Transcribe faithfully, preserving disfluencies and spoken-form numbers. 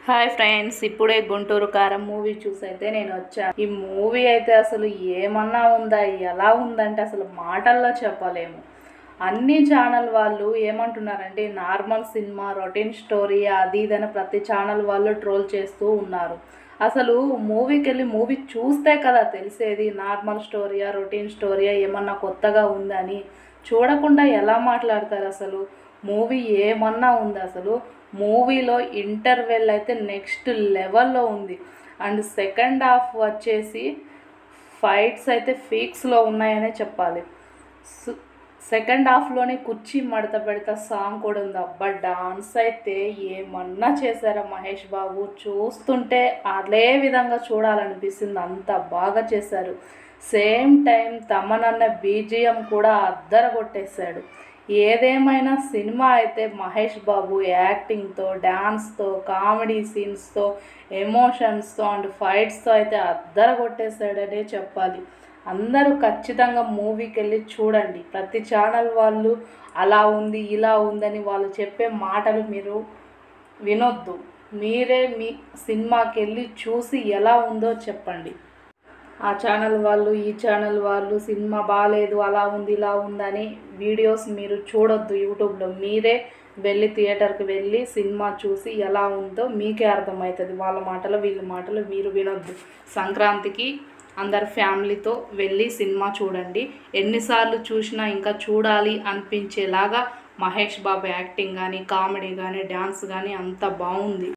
Hi friends, ఇప్పుడే గుంటూరు కారం movie చూసైతే నేను వచ్చాను. ఈ మూవీ అయితే అసలు ఏమన్నా ఉందా, ఎలా ఉందంటే అసలు మాటల్లో చెప్పలేము. అన్ని ఛానల్ వాళ్ళు ఏమంటున్నారంటే నార్మల్ సినిమా, రొటీన్ స్టోరీ అది ఇదని ప్రతి ఛానల్ వాళ్ళు ట్రోల్ చేస్తూ ఉన్నారు. అసలు మూవీకి వెళ్ళి మూవీ చూస్తే కదా తెలిసేది నార్మల్ స్టోరీయా, రొటీన్ స్టోరీయా, ఏమన్నా కొత్తగా ఉందని. చూడకుండా ఎలా మాట్లాడతారు అసలు? మూవీ ఏమన్నా ఉంది అసలు? మూవీలో ఇంటర్వెల్ అయితే నెక్స్ట్ లెవెల్లో ఉంది. అండ్ సెకండ్ హాఫ్ వచ్చేసి ఫైట్స్ అయితే ఫీక్స్లో ఉన్నాయనే చెప్పాలి. సెకండ్ హాఫ్లోనే కుర్చీ మడత పెడతా సాంగ్ కూడా ఉంది. అబ్బా, డాన్స్ అయితే ఏమన్నా చేశారా మహేష్ బాబు. చూస్తుంటే అదే విధంగా చూడాలనిపిస్తుంది, అంత బాగా చేశారు. సేమ్ టైం తమనన్న బీజిఎం కూడా అద్దర కొట్టేశాడు. ఏదేమైనా సినిమా అయితే మహేష్ బాబు యాక్టింగ్తో, డ్యాన్స్తో, కామెడీ సీన్స్తో, ఎమోషన్స్తో అండ్ ఫైట్స్తో అయితే అద్దర కొట్టేశాడనే చెప్పాలి. అందరూ ఖచ్చితంగా మూవీకి వెళ్ళి చూడండి. ప్రతి ఛానల్ వాళ్ళు అలా ఉంది ఇలా ఉందని వాళ్ళు చెప్పే మాటలు మీరు వినొద్దు. మీరే మీ సినిమాకి వెళ్ళి చూసి ఎలా ఉందో చెప్పండి. ఆ ఛానల్ వాళ్ళు ఈ ఛానల్ వాళ్ళు సినిమా బాగాలేదు, అలా ఉంది ఇలా ఉందని వీడియోస్ మీరు చూడొద్దు యూట్యూబ్లో. మీరే వెళ్ళి థియేటర్కి వెళ్ళి సినిమా చూసి ఎలా ఉందో మీకే అర్థమవుతుంది. వాళ్ళ మాటలు వీళ్ళ మాటలు మీరు వినొద్దు. సంక్రాంతికి అందరు ఫ్యామిలీతో వెళ్ళి సినిమా చూడండి. ఎన్నిసార్లు చూసినా ఇంకా చూడాలి అనిపించేలాగా మహేష్ బాబు యాక్టింగ్ కానీ, కామెడీ కానీ, డ్యాన్స్ కానీ అంత బాగుంది.